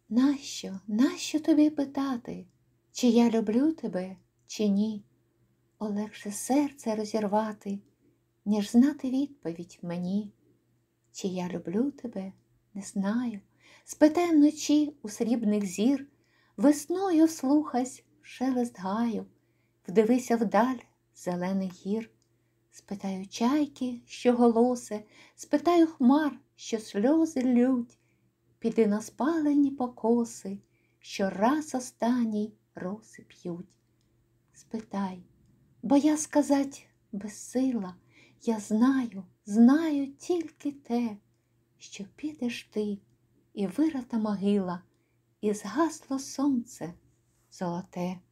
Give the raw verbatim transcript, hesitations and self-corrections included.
Нащо, нащо тобі питати, чи я люблю тебе, чи ні? О, легше серце розірвати, ніж знати відповідь мені. Чи я люблю тебе, не знаю. Спитай вночі у срібних зір, весною вслухайсь в шелест гаю, вдивися вдаль зелених гір. Спитаю чайки, що голосе, спитаю хмар, що сльози лють. Піди на спалені покоси, що раз останній роси п'ють. Спитай, бо я сказать безсила, я знаю, знаю тільки те, що підеш ти, і вирита могила, і згасло сонце золоте.